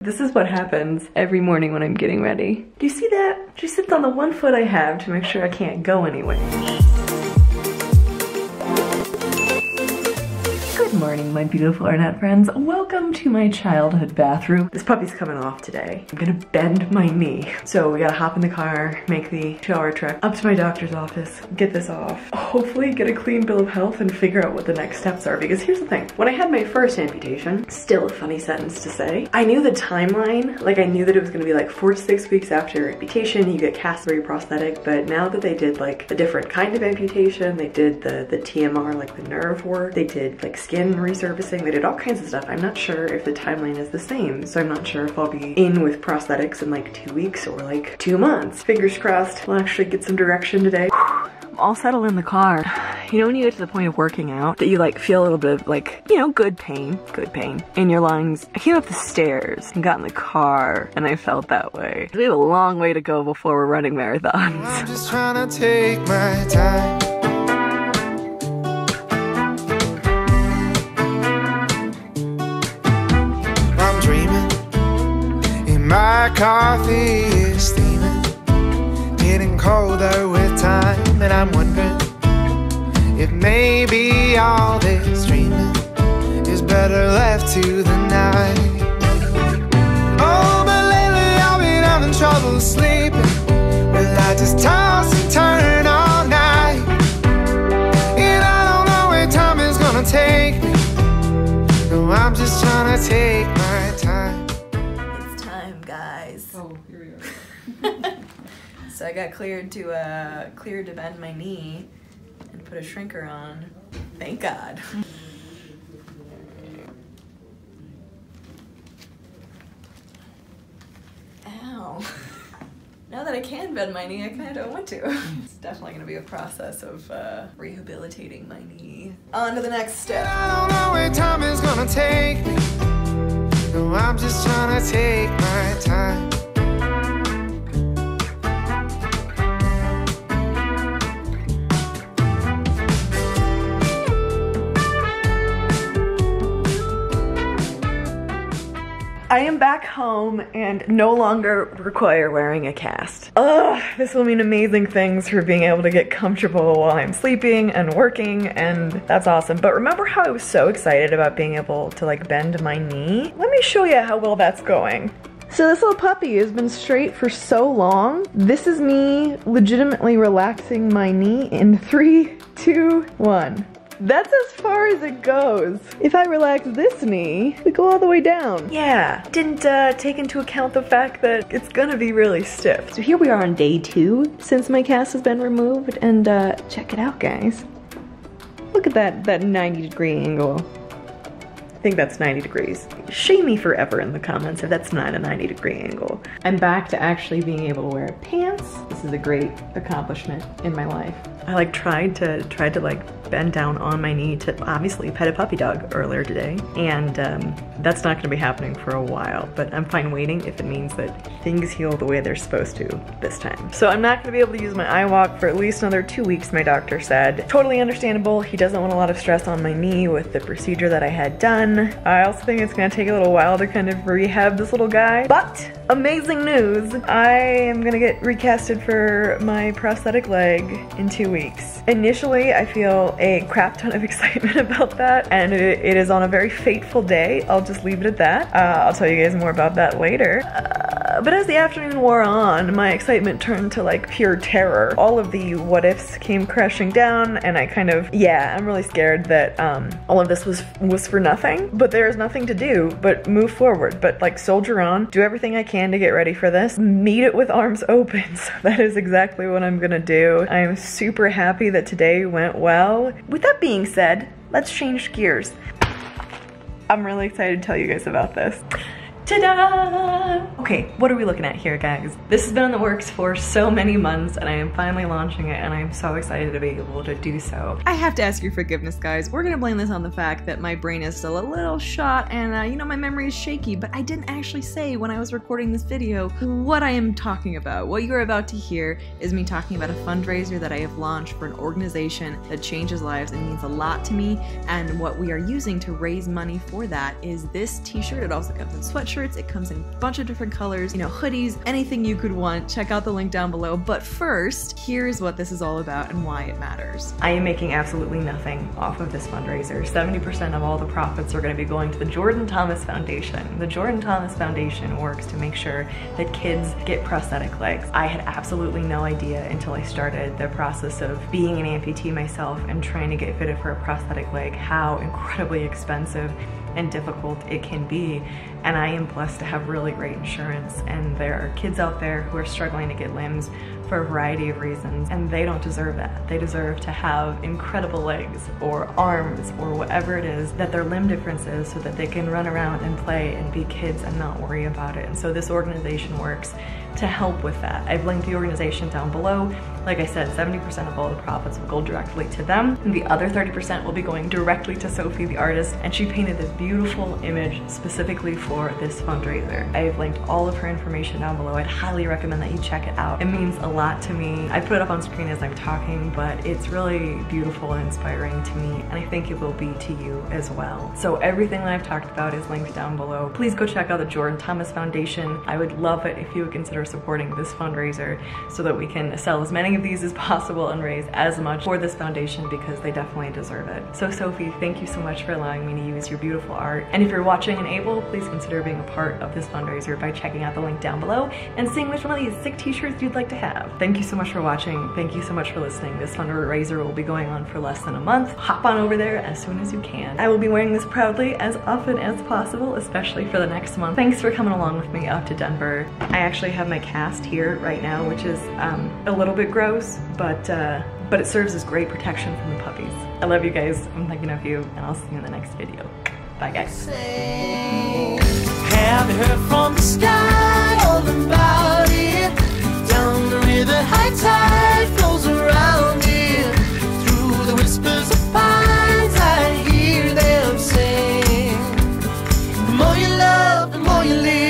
This is what happens every morning when I'm getting ready. Do you see that? She sits on the one foot I have to make sure I can't go anywhere. Good morning, my beautiful Arnett friends. Welcome to my childhood bathroom. This puppy's coming off today. I'm gonna bend my knee. So we gotta hop in the car, make the 2-hour trek up to my doctor's office, get this off, hopefully get a clean bill of health and figure out what the next steps are. Because here's the thing, when I had my first amputation, still a funny sentence to say, I knew the timeline, like I knew that it was gonna be like 4 to 6 weeks after amputation, you get cast for your prosthetic, but now that they did like a different kind of amputation, they did the TMR, like the nerve work, they did like skin resurfacing, they did all kinds of stuff. I'm not sure if the timeline is the same, so I'm not sure if I'll be in with prosthetics in like 2 weeks or like 2 months. Fingers crossed, we'll actually get some direction today. I'm all settled in the car. You know when you get to the point of working out that you like feel a little bit of like, you know, good pain in your lungs? I came up the stairs and got in the car and I felt that way. We have a long way to go before we're running marathons. I'm just trying to take my time. My coffee is steaming, getting colder with time, and I'm wondering if maybe all this dreaming is better left to the night. Oh, but lately I've been having trouble sleeping. Well, I just toss and turn all night, and I don't know where time is gonna take me. No, I'm just trying to take my time. Oh, here we are. So I got cleared to bend my knee and put a shrinker on. Thank God. Ow. Now that I can bend my knee, I kind of don't want to. It's definitely gonna be a process of rehabilitating my knee. On to the next step. I don't know where time is gonna take me. No, I'm just trying to take my time. I am back home and no longer require wearing a cast. Ugh, this will mean amazing things for being able to get comfortable while I'm sleeping and working, and that's awesome. But remember how I was so excited about being able to like bend my knee? Let me show you how well that's going. So this little puppy has been straight for so long. This is me legitimately relaxing my knee in 3, 2, 1. That's as far as it goes. If I relax this knee, we go all the way down. Yeah, didn't take into account the fact that it's gonna be really stiff. So here we are on day 2 since my cast has been removed, and check it out, guys. Look at that 90-degree angle. I think that's 90 degrees. Shame me forever in the comments if that's not a 90-degree angle. I'm back to actually being able to wear pants. This is a great accomplishment in my life. I like tried to like bend down on my knee to obviously pet a puppy dog earlier today, and that's not gonna be happening for a while, but I'm fine waiting if it means that things heal the way they're supposed to this time. So I'm not gonna be able to use my iWalk for at least another 2 weeks, my doctor said. Totally understandable. He doesn't want a lot of stress on my knee with the procedure that I had done. I also think it's gonna take a little while to kind of rehab this little guy, but amazing news. I am gonna get recasted for my prosthetic leg in 2 weeks. Initially, I feel a crap ton of excitement about that, and it is on a very fateful day. I'll just leave it at that. I'll tell you guys more about that later. But as the afternoon wore on, my excitement turned to like pure terror. All of the what ifs came crashing down, and I kind of, yeah, I'm really scared that all of this was for nothing. But there is nothing to do but move forward, but like soldier on, do everything I can to get ready for this, meet it with arms open. So that is exactly what I'm gonna do. I am super happy that today went well. With that being said, let's change gears. I'm really excited to tell you guys about this. Ta-da! Okay, what are we looking at here, guys? This has been in the works for so many months, and I am finally launching it, and I am so excited to be able to do so. I have to ask your forgiveness, guys. We're gonna blame this on the fact that my brain is still a little shot, and you know, my memory is shaky, but I didn't actually say when I was recording this video what I am talking about. What you're about to hear is me talking about a fundraiser that I have launched for an organization that changes lives and means a lot to me, and what we are using to raise money for that is this t-shirt. It also comes in sweatshirt sweatshirts. It comes in a bunch of different colors, you know, hoodies, anything you could want. Check out the link down below. But first, here's what this is all about and why it matters. I am making absolutely nothing off of this fundraiser. 70% of all the profits are going to be going to the Jordan Thomas Foundation. The Jordan Thomas Foundation works to make sure that kids get prosthetic legs. I had absolutely no idea until I started the process of being an amputee myself and trying to get fitted for a prosthetic leg how incredibly expensive and difficult it can be. And I am blessed to have really great insurance, and there are kids out there who are struggling to get limbs for a variety of reasons, and they don't deserve that. They deserve to have incredible legs or arms or whatever it is that their limb difference is, so that they can run around and play and be kids and not worry about it. And so this organization works to help with that. I've linked the organization down below. Like I said, 70% of all the profits will go directly to them, and the other 30% will be going directly to Sophie the artist, and she painted this beautiful image specifically for this fundraiser. I've linked all of her information down below. I'd highly recommend that you check it out. It means a lot to me. I put it up on screen as I'm talking, but it's really beautiful and inspiring to me, and I think it will be to you as well. So everything that I've talked about is linked down below. Please go check out the Jordan Thomas Foundation. I would love it if you would consider supporting this fundraiser so that we can sell as many of these as possible and raise as much for this foundation, because they definitely deserve it. So Sophie, thank you so much for allowing me to use your beautiful art. And if you're watching and able, please consider being a part of this fundraiser by checking out the link down below and seeing which one of these sick t-shirts you'd like to have. Thank you so much for watching. Thank you so much for listening. This fundraiser will be going on for less than a month. Hop on over there as soon as you can. I will be wearing this proudly as often as possible, especially for the next month. Thanks for coming along with me up to Denver. I actually have my cast here right now, which is a little bit gross, but it serves as great protection from the puppies. I love you guys. I'm thinking of you, and I'll see you in the next video. Bye guys. Have you heard from the sky all about it? Down the river, high tide flows around it. Through the whispers of pines, I hear them sing. The more you love, the more you live.